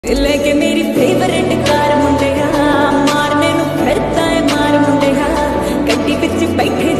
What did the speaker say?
लेके मेरी favourite car मुंडिया मारने नु फिरदा है मार मुंडिया गड्डी विच बैठे